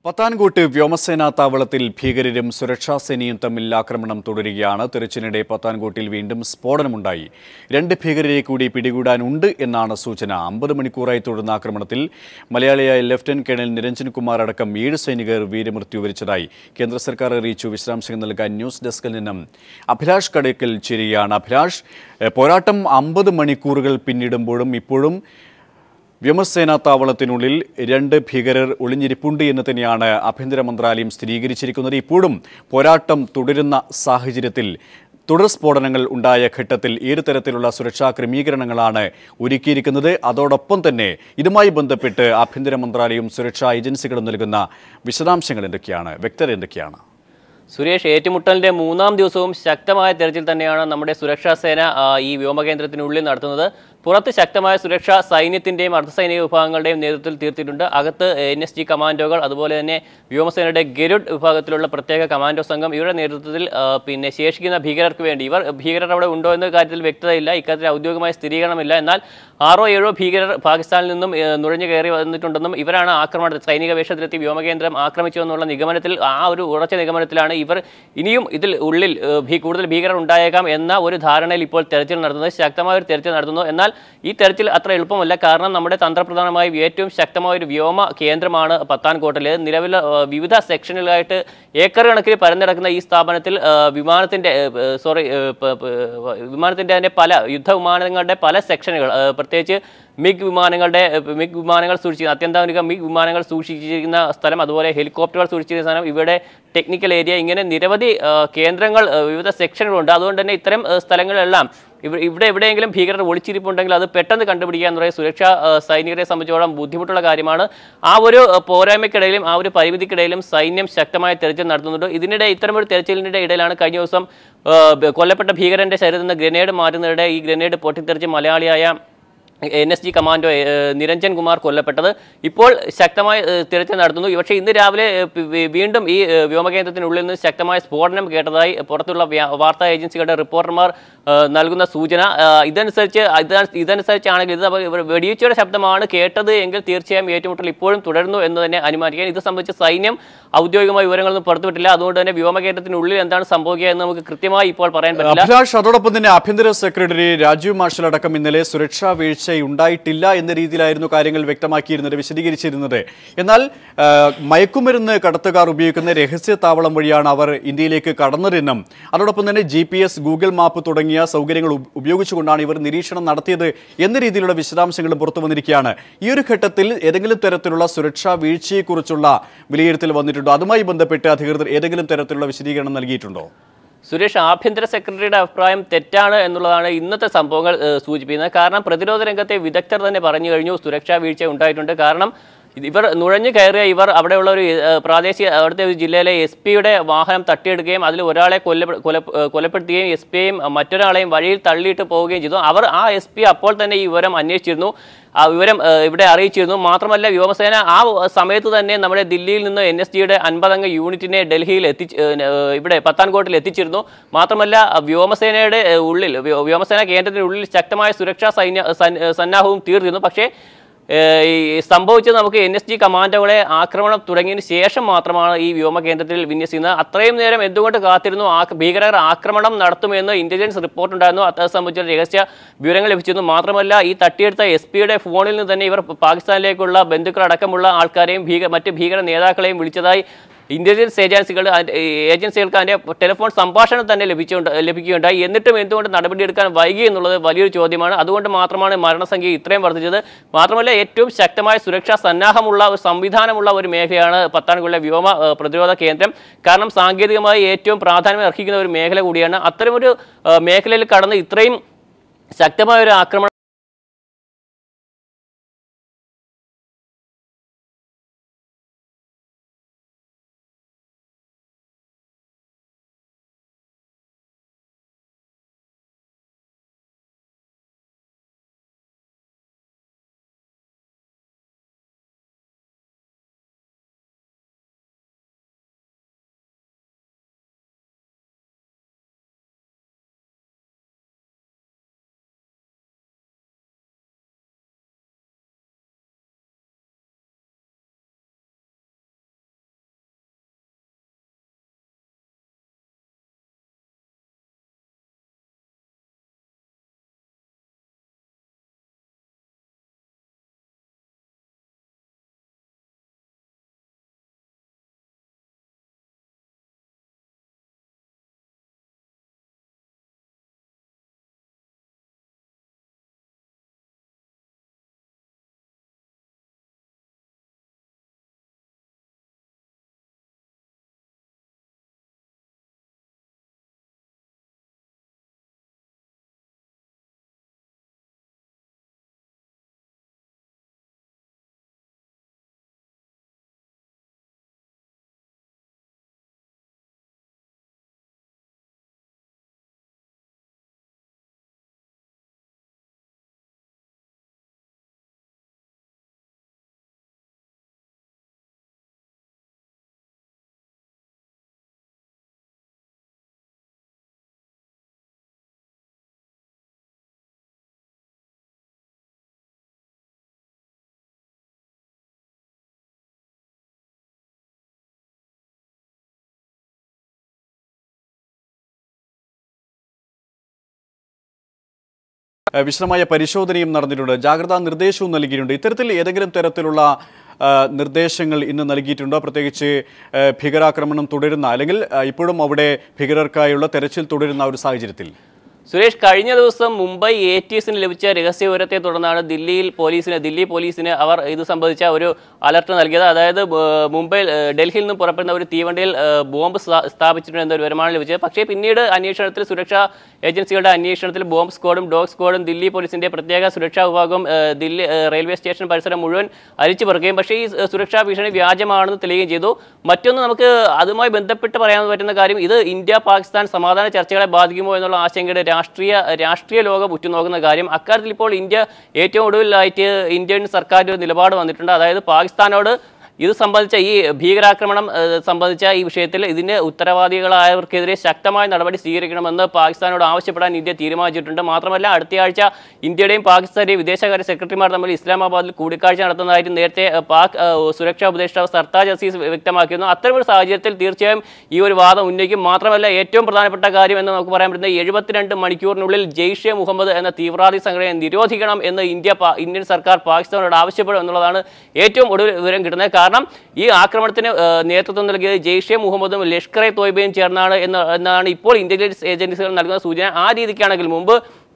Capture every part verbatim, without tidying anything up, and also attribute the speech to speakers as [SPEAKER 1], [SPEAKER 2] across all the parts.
[SPEAKER 1] പത്താൻകോട്ട് വ്യോമസേനാ താവളത്തിൽ ഭീകരരും സുരക്ഷാ സേനയും തമ്മിൽ ആക്രമണം തുടരുകയാണ്. തെരച്ചിലിനിടെ പത്താൻകോട്ടിൽ വീണ്ടും സ്ഫോടനമുണ്ടായി. രണ്ട് ഭീകരരെ കൂടി പിടികൂടാനുണ്ട് എന്നാണ് സൂചന. അമ്പത് മണിക്കൂറായി തുടർന്ന ആക്രമണത്തിൽ മലയാളിയായ ലഫ്റ്റനന്റ് കേണൽ നിരഞ്ജൻ കുമാർ അടക്കം ഏഴ് സൈനികർ വീരമൃത്യു വരിച്ചതായി കേന്ദ്ര സർക്കാർ അറിയിച്ചു. വിശദാംശങ്ങൾ നൽകാൻ ന്യൂസ് ഡെസ്കിൽ നിന്നും അഭിലാഷ് കടയ്ക്കൽ ചേരുകയാണ്. അഭിലാഷ്, പോരാട്ടം അമ്പത് മണിക്കൂറുകൾ പിന്നിടുമ്പോഴും ഇപ്പോഴും വ്യോമസേനാ താവളത്തിനുള്ളിൽ രണ്ട് ഭീകരർ ഒളിഞ്ഞിരിപ്പുണ്ട് എന്ന് തന്നെയാണ് ആഭ്യന്തര മന്ത്രാലയം സ്ഥിരീകരിച്ചിരിക്കുന്നത്. ഇപ്പോഴും പോരാട്ടം തുടരുന്ന സാഹചര്യത്തിൽ തുടർ സ്ഫോടനങ്ങൾ ഉണ്ടായ ഘട്ടത്തിൽ ഏത് തരത്തിലുള്ള സുരക്ഷാ ക്രമീകരണങ്ങളാണ് ഒരുക്കിയിരിക്കുന്നത്? അതോടൊപ്പം തന്നെ ഇതുമായി ബന്ധപ്പെട്ട് ആഭ്യന്തര മന്ത്രാലയവും സുരക്ഷാ ഏജൻസികളും നൽകുന്ന വിശദാംശങ്ങൾ എന്തൊക്കെയാണ്, വ്യക്തത എന്തൊക്കെയാണ്?
[SPEAKER 2] സുരേഷ്, ഏറ്റുമുട്ടലിന്റെ മൂന്നാം ദിവസവും ശക്തമായ തെരച്ചിൽ തന്നെയാണ് നമ്മുടെ സുരക്ഷാ സേന ഈ വ്യോമകേന്ദ്രത്തിനുള്ളിൽ നടത്തുന്നത്. പുറത്ത് ശക്തമായ സുരക്ഷ സൈന്യത്തിന്റെയും അർദ്ധസൈനിക വിഭാഗങ്ങളുടെയും നേതൃത്വത്തിൽ തീർത്തിട്ടുണ്ട്. അകത്ത് എൻ എസ് ജി കമാൻഡോകൾ, അതുപോലെ തന്നെ വ്യോമസേനയുടെ ഗരുഡ് വിഭാഗത്തിലുള്ള പ്രത്യേക കമാൻഡോ സംഘം, ഇവരുടെ നേതൃത്വത്തിൽ പിന്നെ ശേഷിക്കുന്ന ഭീകരർക്ക് വേണ്ടി ഇവർ ഭീകരർ അവിടെ ഉണ്ടോ എന്ന കാര്യത്തിൽ വ്യക്തതയില്ല. ഇക്കാര്യത്തിൽ ഔദ്യോഗികമായ സ്ഥിരീകരണമില്ല. എന്നാൽ ആറോ ഏഴോ ഭീകരർ പാകിസ്ഥാനിൽ നിന്നും നുഴഞ്ഞു കയറി വന്നിട്ടുണ്ടെന്നും ഇവരാണ് ആക്രമണത്തിൽ സൈനിക വേഷത്തിലെത്തി വ്യോമകേന്ദ്രം ആക്രമിച്ചു എന്നുള്ള നിഗമനത്തിൽ ആ ഒരു ഉറച്ച നിഗമനത്തിലാണ് ഇവർ ഇനിയും ഇതിൽ ഉള്ളിൽ കൂടുതൽ ഭീകരർ ഉണ്ടായേക്കാം എന്ന ഒരു ധാരണയിൽ ഇപ്പോൾ തെരച്ചിൽ നടത്തുന്നത്. ശക്തമായ ഒരു തെരച്ചിൽ നടത്തുന്നു. എന്നാൽ ഈ തെരച്ചിൽ അത്ര എളുപ്പമല്ല. കാരണം നമ്മുടെ തന്ത്രപ്രധാനമായി ഏറ്റവും ശക്തമായ ഒരു വ്യോമ കേന്ദ്രമാണ് പത്താൻകോട്ടിൽ. നിലവിൽ വിവിധ സെക്ഷനുകളായിട്ട് ഏക്കർ കണക്കിന് പരന്നിടക്കുന്ന ഈ സ്ഥാപനത്തിൽ വിമാനത്തിൻ്റെ സോറി വിമാനത്തിൻ്റെ തന്നെ പല യുദ്ധവിമാനങ്ങളുടെ പല സെക്ഷനുകൾ, പ്രത്യേകിച്ച് മിഗ് വിമാനങ്ങളുടെ മിഗ് വിമാനങ്ങൾ സൂക്ഷിച്ചിരിക്കുന്ന അത്യന്താധുനിക മിഗ് വിമാനങ്ങൾ സൂക്ഷിച്ചിരിക്കുന്ന സ്ഥലം, അതുപോലെ ഹെലികോപ്റ്ററുകൾ സൂക്ഷിച്ചിരിക്കുന്ന സ്ഥലം, ഇവിടെ ടെക്നിക്കൽ ഏരിയ, ഇങ്ങനെ നിരവധി കേന്ദ്രങ്ങൾ, വിവിധ സെക്ഷനുകളുണ്ട്. അതുകൊണ്ട് തന്നെ ഇത്തരം സ്ഥലങ്ങളിലെല്ലാം ഇവിടെ എവിടെയെങ്കിലും ഭീകരർ ഒളിച്ചിരിപ്പുണ്ടെങ്കിൽ അത് പെട്ടെന്ന് കണ്ടുപിടിക്കുക എന്ന് പറയുന്നത് സുരക്ഷാ സൈനികരെ സംബന്ധിച്ചോളം ബുദ്ധിമുട്ടുള്ള കാര്യമാണ്. ആ ഒരു പോരായ്മയ്ക്കിടയിലും ആ ഒരു പരിമിതിക്കിടയിലും സൈന്യം ശക്തമായ തെരച്ചിൽ നടത്തുന്നുണ്ട്. ഇതിനിടെ ഇത്തരമൊരു തെരച്ചിലിൻ്റെ ഇടയിലാണ് കഴിഞ്ഞ ദിവസം കൊല്ലപ്പെട്ട ഭീകരന്റെ ശരീരത്തിൽ നിന്ന് ഗ്രനേഡ് മാറ്റുന്നതിനിടെ ഈ ഗ്രനേഡ് പൊട്ടിത്തെറിച്ച് മലയാളിയായ N S G commando Niranjan Kumar കൊല്ലപ്പെട്ടത്. ഇപ്പോൾ ശക്തമായ തിരച്ചിൽ നടത്തുന്നു. പക്ഷേ ഇന്ന് രാവിലെ വീണ്ടും ഈ വ്യോമകേന്ദ്രത്തിനുള്ളിൽ നിന്ന് ശക്തമായ സ്ഫോടനം കേട്ടതായി പുറത്തുള്ള വാർത്താ ഏജൻസികളുടെ റിപ്പോർട്ടർമാർ നൽകുന്ന സൂചന. ഇതനുസരിച്ച് ഇതനുസരിച്ചാണെങ്കിൽ ഇത് വെടിവെച്ചയുടെ ശബ്ദമാണ് കേട്ടത് എങ്കിൽ തീർച്ചയായും ഏറ്റുമുട്ടൽ ഇപ്പോഴും തുടരുന്നു എന്ന് തന്നെ അനുമാനിക്കാൻ. ഇത് സംബന്ധിച്ച് സൈന്യം ഔദ്യോഗികമായ വിവരങ്ങളൊന്നും പുറത്തുവിട്ടില്ല. അതുകൊണ്ട് തന്നെ വ്യോമകേന്ദ്രത്തിനുള്ളിൽ എന്താണ് സംഭവിക്കുക എന്ന് നമുക്ക് കൃത്യമായി ഇപ്പോൾ പറയാൻ പറ്റില്ല.
[SPEAKER 1] അഭിലാഷ്, അതോടൊപ്പം തന്നെ ആഭ്യന്തര സെക്രട്ടറി രാജീവ് മാർഷൽ അടക്കം ഇന്നലെ സുരക്ഷാ വീഴ്ച ഉണ്ടായിട്ടില്ല എന്ന രീതിയിലായിരുന്നു കാര്യങ്ങൾ വ്യക്തമാക്കിയിരുന്നത്, വിശദീകരിച്ചിരുന്നത്. എന്നാൽ മയക്കുമരുന്ന് കടത്തുകാർ ഉപയോഗിക്കുന്ന രഹസ്യ താവളം വഴിയാണ് അവർ ഇന്ത്യയിലേക്ക് കടന്നതെന്നും അതോടൊപ്പം തന്നെ G P S, Google map തുടങ്ങിയ സൗകര്യങ്ങൾ ഉപയോഗിച്ചുകൊണ്ടാണ് ഇവർ നിരീക്ഷണം നടത്തിയത് എന്ന രീതിയിലുള്ള വിശദാംശങ്ങളും പുറത്തു വന്നിരിക്കുകയാണ്. ഈ ഒരു ഘട്ടത്തിൽ ഏതെങ്കിലും തരത്തിലുള്ള സുരക്ഷാ വീഴ്ചയെക്കുറിച്ചുള്ള വിലയിരുത്തൽ വന്നിട്ടുണ്ടോ? അതുമായി ബന്ധപ്പെട്ട് അധികൃതർ ഏതെങ്കിലും തരത്തിലുള്ള വിശദീകരണം നൽകിയിട്ടുണ്ടോ?
[SPEAKER 2] സുരേഷ്, ആഭ്യന്തര സെക്രട്ടറിയുടെ അഭിപ്രായം തെറ്റാണ് എന്നുള്ളതാണ് ഇന്നത്തെ സംഭവങ്ങൾ സൂചിപ്പിക്കുന്നത്. കാരണം പ്രതിരോധ രംഗത്തെ വിദഗ്ധർ തന്നെ പറഞ്ഞു കഴിഞ്ഞു സുരക്ഷാ വീഴ്ച ഉണ്ടായിട്ടുണ്ട്. കാരണം ഇവർ നുഴഞ്ഞു കയറിയ ഇവർ അവിടെയുള്ള ഒരു പ്രാദേശിക അവിടുത്തെ ഒരു ജില്ലയിലെ എസ് പിയുടെ വാഹനം തട്ടിയെടുക്കുകയും അതിൽ ഒരാളെ കൊല്ല കൊല കൊലപ്പെടുത്തുകയും എസ് പിയെയും മറ്റൊരാളെയും വഴിയിൽ തള്ളിയിട്ട് പോവുകയും ചെയ്തു. അവർ ആ എസ് പി അപ്പോൾ തന്നെ ഈ വിവരം അന്വേഷിച്ചിരുന്നു, ആ വിവരം ഇവിടെ അറിയിച്ചിരുന്നു. മാത്രമല്ല വ്യോമസേന ആ സമയത്ത് തന്നെ നമ്മുടെ ദില്ലിയിൽ നിന്ന് എൻ എസ് ജിയുടെ അൻപതംഗ യൂണിറ്റിനെ ഡൽഹിയിൽ എത്തിച്ച് ഇവിടെ പത്താൻകോട്ടിൽ എത്തിച്ചിരുന്നു. മാത്രമല്ല വ്യോമസേനയുടെ ഉള്ളിൽ വ്യോമസേന കേന്ദ്രത്തിനുള്ളിൽ ശക്തമായ സുരക്ഷാ സൈന്യ സന്നാഹവും തീർത്തിരുന്നു. പക്ഷേ സംഭവിച്ചത് നമുക്ക് എൻ എസ് ജി കമാൻഡോകളെ ആക്രമണം തുടങ്ങിയതിന് ശേഷം മാത്രമാണ് ഈ വ്യോമകേന്ദ്രത്തിൽ വിന്യസിക്കുന്നത്. അത്രയും നേരം എന്തുകൊണ്ട് കാത്തിരുന്നു? ആ ഭീകരർ ആക്രമണം നടത്തുമെന്ന് ഇന്റലിജൻസ് റിപ്പോർട്ട് ഉണ്ടായിരുന്നു. അത് സംബന്ധിച്ച രഹസ്യ വിവരങ്ങൾ ലഭിച്ചിരുന്നു. മാത്രമല്ല ഈ തട്ടിയെടുത്ത എസ് പിയുടെ ഫോണിൽ നിന്ന് തന്നെ ഇവർ പാകിസ്ഥാനിലേക്കുള്ള ബന്ധുക്കളടക്കമുള്ള ആൾക്കാരെയും ഭീകര മറ്റ് ഭീകര നേതാക്കളെയും വിളിച്ചതായി ഇന്റലിജൻസ് ഏജൻസികൾ ഏജൻസികൾക്ക് അതിൻ്റെ ടെലിഫോൺ സംഭാഷണം തന്നെ ലഭിച്ചുകൊണ്ട് ലഭിക്കുകയുണ്ടായി. എന്നിട്ടും എന്തുകൊണ്ട് നടപടിയെടുക്കാൻ വൈകി എന്നുള്ളത് വലിയൊരു ചോദ്യമാണ്. അതുകൊണ്ട് മാത്രമാണ് മരണസംഖ്യ ഇത്രയും വർദ്ധിച്ചത്. മാത്രമല്ല ഏറ്റവും ശക്തമായ സുരക്ഷാ സന്നാഹമുള്ള ഒരു സംവിധാനമുള്ള ഒരു മേഖലയാണ് പത്താൻകോട്ടിലെ വ്യോമ പ്രതിരോധ കേന്ദ്രം. കാരണം സാങ്കേതികമായി ഏറ്റവും പ്രാധാന്യം അർഹിക്കുന്ന ഒരു മേഖല കൂടിയാണ്. അത്തരമൊരു മേഖലയിൽ കടന്ന് ഇത്രയും ശക്തമായ ഒരു ആക്രമണം
[SPEAKER 1] വിശദമായ പരിശോധനയും നടന്നിട്ടുണ്ട്, ജാഗ്രതാ നിർദ്ദേശവും നൽകിയിട്ടുണ്ട്. ഇത്തരത്തിൽ ഏതെങ്കിലും തരത്തിലുള്ള നിർദ്ദേശങ്ങൾ ഇന്ന് നൽകിയിട്ടുണ്ടോ? പ്രത്യേകിച്ച് ഭീകരാക്രമണം തുടരുന്ന അല്ലെങ്കിൽ ഇപ്പോഴും അവിടെ ഭീകരർക്കായുള്ള തെരച്ചിൽ തുടരുന്ന ഒരു സാഹചര്യത്തിൽ.
[SPEAKER 2] സുരേഷ്, കഴിഞ്ഞ ദിവസം മുംബൈ എ ടി എസിന് ലഭിച്ച രഹസ്യ വിവരത്തെ തുടർന്നാണ് ദില്ലിയിൽ പോലീസിന് ദില്ലി പോലീസിന് അവർ ഇത് സംബന്ധിച്ച ഒരു അലർട്ട് നൽകിയത്. അതായത് മുംബൈ ഡൽഹിയിൽ നിന്നും പുറപ്പെടുന്ന ഒരു തീവണ്ടിയിൽ ബോംബ് സ്ഥാപിച്ചിട്ടുണ്ട് എന്നൊരു വിവരമാണ് ലഭിച്ചത്. പക്ഷേ പിന്നീട് അന്വേഷണത്തിൽ സുരക്ഷാ ഏജൻസികളുടെ അന്വേഷണത്തിൽ ബോംബ് സ്ക്വാഡും ഡോഗ് സ്ക്വാഡും ദില്ലി പോലീസിന്റെ പ്രത്യേക സുരക്ഷാ വിഭാഗം ദില്ലി റെയിൽവേ സ്റ്റേഷൻ പരിസരം മുഴുവൻ അരിച്ചു പെറുക്കുകയും പക്ഷേ ഈ സുരക്ഷാ ഭീഷണി വ്യാജമാണെന്ന് തെളിയുകയും ചെയ്തു. മറ്റൊന്ന് നമുക്ക് അതുമായി ബന്ധപ്പെട്ട് പറയാൻ പറ്റുന്ന കാര്യം, ഇത് ഇന്ത്യ പാകിസ്ഥാൻ സമാധാന ചർച്ചകളെ ബാധിക്കുമോ എന്നുള്ള ആശങ്കയുടെ രാഷ്ട്രീയ രാഷ്ട്രീയ ലോകം ഉറ്റുനോക്കുന്ന കാര്യം. അക്കാര്യത്തിൽ ഇപ്പോൾ ഇന്ത്യ ഏറ്റവും ഒടുവിലായിട്ട് ഇന്ത്യൻ സർക്കാരിൻ്റെ ഒരു നിലപാട് വന്നിട്ടുണ്ട്. അതായത് പാകിസ്ഥാനോട് ഇത് സംബന്ധിച്ച ഈ ഭീകരാക്രമണം സംബന്ധിച്ച ഈ വിഷയത്തിൽ ഇതിന് ഉത്തരവാദികളായവർക്കെതിരെ ശക്തമായ നടപടി സ്വീകരിക്കണമെന്ന് പാകിസ്ഥാനോട് ആവശ്യപ്പെടാൻ ഇന്ത്യ തീരുമാനിച്ചിട്ടുണ്ട്. മാത്രമല്ല, അടുത്തയാഴ്ച ഇന്ത്യയുടെയും പാകിസ്ഥാന്റെയും വിദേശകാര്യ സെക്രട്ടറിമാർ തമ്മിൽ ഇസ്ലാമാബാദിൽ കൂടിക്കാഴ്ച നടത്തുന്നതായിട്ട് നേരത്തെ പാക് സുരക്ഷാ ഉപദേഷ്ടാവ് സർത്താജ് അസീസ് വ്യക്തമാക്കിയിരുന്നു. അത്തരമൊരു സാഹചര്യത്തിൽ തീർച്ചയായും ഈ ഒരു വാദം ഉന്നയിക്കും. മാത്രമല്ല, ഏറ്റവും പ്രധാനപ്പെട്ട കാര്യം എന്ന് നമുക്ക് പറയാൻ പറ്റുന്നത് എഴുപത്തിരണ്ട് മണിക്കൂറിനുള്ളിൽ ജെയ്ഷെ മുഹമ്മദ് എന്ന തീവ്രവാദി സംഘടനയെ നിരോധിക്കണം എന്ന് ഇന്ത്യ ഇന്ത്യൻ സർക്കാർ പാകിസ്ഥാനോട് ആവശ്യപ്പെടും എന്നുള്ളതാണ് ഏറ്റവും ഒടുവിൽ വിവരം കിട്ടുന്നത്. കാരണം ഈ ആക്രമണത്തിന് നേതൃത്വം നൽകിയത് ജെയ്ഷെ മുഹമ്മദും ലഷ്കർ എ തോയ്ബയും ചേർന്നാണ് എന്നാണ് ഇപ്പോൾ ഇന്റലിജൻസ് ഏജൻസികൾ നൽകുന്ന സൂചന. ആ രീതിക്കാണെങ്കിൽ മുമ്പ്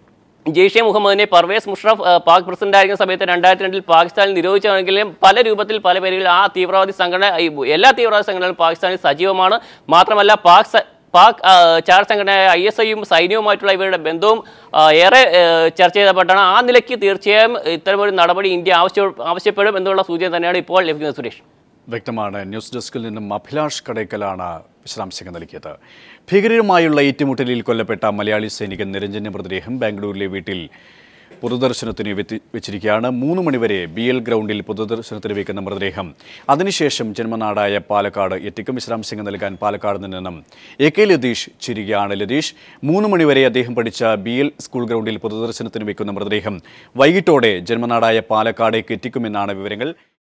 [SPEAKER 2] ജെയ്ഷെ മുഹമ്മദിനെ പർവേസ് മുഷറഫ് പാക് പ്രസിഡന്റ് ആയിരിക്കുന്ന സമയത്ത് രണ്ടായിരത്തി രണ്ടിൽ പാകിസ്ഥാനിൽ നിരോധിച്ചെങ്കിലും പല രൂപത്തിൽ പല പേരുകളിൽ ആ തീവ്രവാദി സംഘടന എല്ലാ തീവ്രവാദി സംഘടനകളും പാകിസ്ഥാനിൽ സജീവമാണ്. മാത്രമല്ല, പാക് പാക് ചാര സംഘടനയായ ഐ എസ് ഐയും സൈന്യവുമായിട്ടുള്ള ഇവരുടെ ബന്ധവും ഏറെ ചർച്ച ചെയ്യപ്പെട്ടാണ്. ആ നിലയ്ക്ക് തീർച്ചയായും ഇത്തരമൊരു നടപടി ഇന്ത്യ ആവശ്യ ആവശ്യപ്പെടും എന്നുള്ള സൂചന തന്നെയാണ് ഇപ്പോൾ ലഭിക്കുന്നത്. സുരേഷ്,
[SPEAKER 1] വ്യക്തമാണ്. ന്യൂസ് ഡെസ്കിൽ നിന്നും അഭിലാഷ് കടയ്ക്കലാണ് വിശദാംശങ്ങൾ നൽകിയത്. ഭീകരരുമായുള്ള ഏറ്റുമുട്ടലിൽ കൊല്ലപ്പെട്ട മലയാളി സൈനികൻ നിരഞ്ജന്റെ മൃതദേഹം ബാംഗ്ലൂരിലെ വീട്ടിൽ പൊതുദർശനത്തിന് വെച്ചിരിക്കുകയാണ്. മൂന്ന് മണിവരെ ബി എൽ ഗ്രൗണ്ടിൽ പൊതുദർശനത്തിന് വയ്ക്കുന്ന മൃതദേഹം അതിനുശേഷം ജന്മനാടായ പാലക്കാട് എത്തിക്കും. വിശദാംശങ്ങൾ നൽകാൻ പാലക്കാട് നിന്നും എ കെ ലതീഷ് ചിരികയാണ്. ലതീഷ്, മൂന്ന് മണിവരെ അദ്ദേഹം പഠിച്ച ബി എൽ സ്കൂൾ ഗ്രൗണ്ടിൽ പൊതുദർശനത്തിന് വയ്ക്കുന്ന മൃതദേഹം വൈകിട്ടോടെ ജന്മനാടായ പാലക്കാടേക്ക് എത്തിക്കുമെന്നാണ് വിവരങ്ങൾ.